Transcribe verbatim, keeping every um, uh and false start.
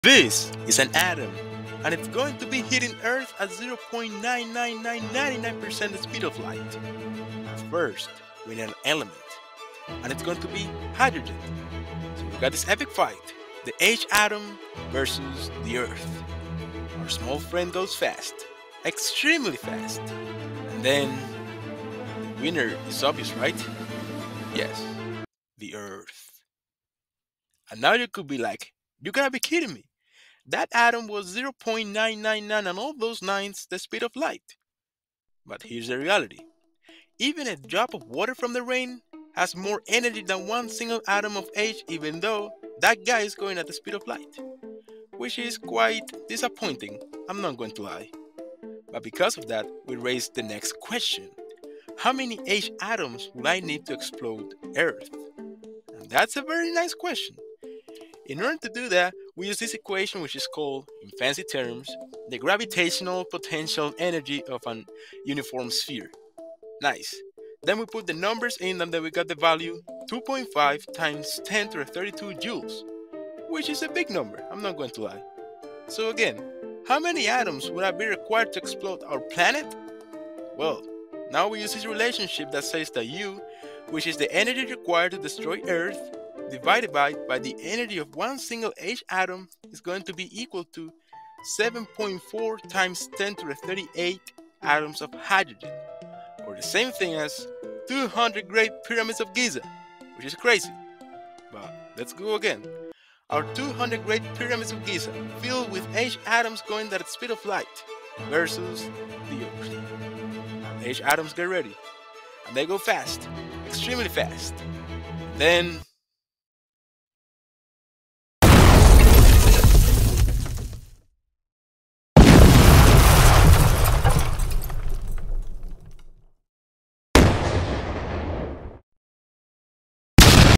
This is an atom, and it's going to be hitting Earth at zero point nine nine nine nine nine percent the speed of light. First, we need an element, and it's going to be hydrogen. So we got this epic fight, the H atom versus the Earth. Our small friend goes fast, extremely fast. And then, the winner is obvious, right? Yes, the Earth. And now you could be like, you gotta be kidding me. That atom was zero point nine nine nine and all those nines the speed of light. But here's the reality. Even a drop of water from the rain has more energy than one single atom of H, even though that guy is going at the speed of light. Which is quite disappointing, I'm not going to lie. But because of that, we raise the next question. How many H atoms will I need to explode Earth? And that's a very nice question. In order to do that, we use this equation, which is called, in fancy terms, the gravitational potential energy of an uniform sphere. Nice. Then we put the numbers in and then we got the value two point five times ten to the thirty-two joules, which is a big number, I'm not going to lie. So again, how many atoms would I be required to explode our planet? Well, now we use this relationship that says that U, which is the energy required to destroy Earth, divided by, by the energy of one single H atom is going to be equal to seven point four times ten to the thirty-eight atoms of hydrogen, or the same thing as two hundred Great Pyramids of Giza, which is crazy. But let's go again. Our two hundred Great Pyramids of Giza filled with H atoms going at the speed of light versus the Earth. H atoms get ready, and they go fast, extremely fast. Then